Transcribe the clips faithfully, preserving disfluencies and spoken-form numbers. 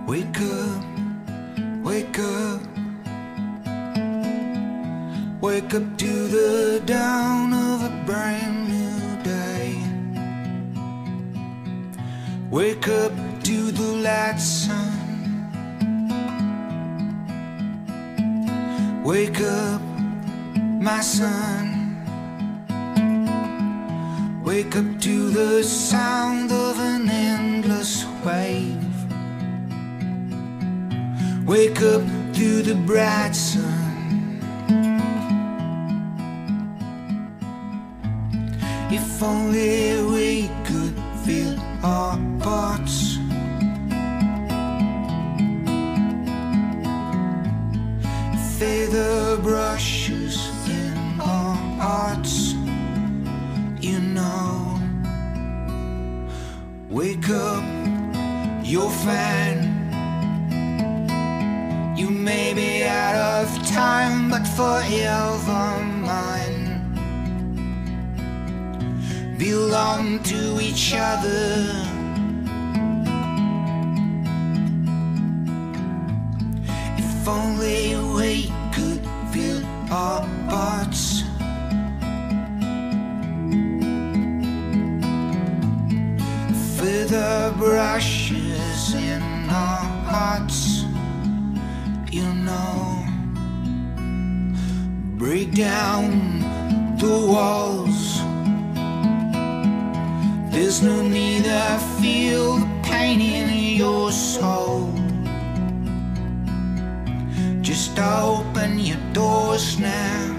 Wake up, wake up, wake up to the dawn of a brand new day. Wake up to the light, sun. Wake up, my son. Wake up to the sound of an endless wave. Wake up to the bright sun. If only we could feel our hearts. Feather brushes in our hearts, you know. Wake up, you're fine. You may be out of time, but forever mine. Belong to each other. If only we could feel our hearts. Feather brushes in our hearts, you know. Break down the walls. There's no need to feel the pain in your soul. Just open your doors now.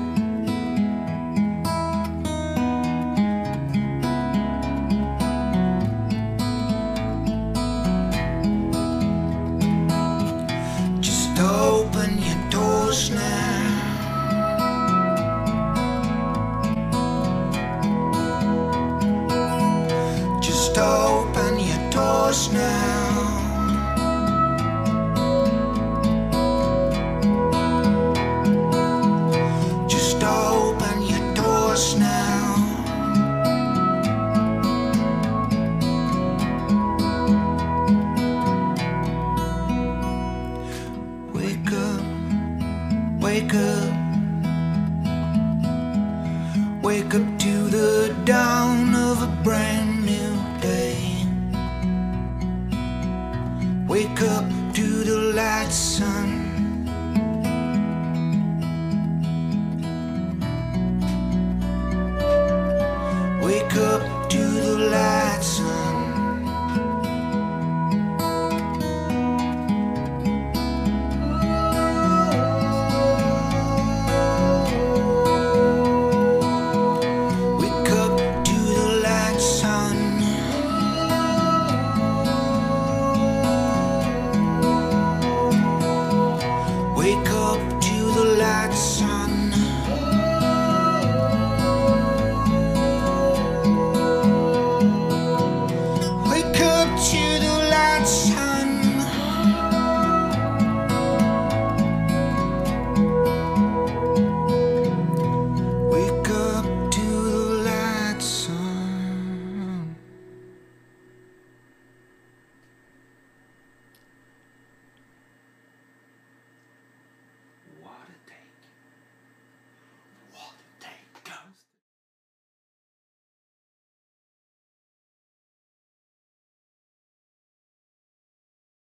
Just open your doors now. Just open your doors now.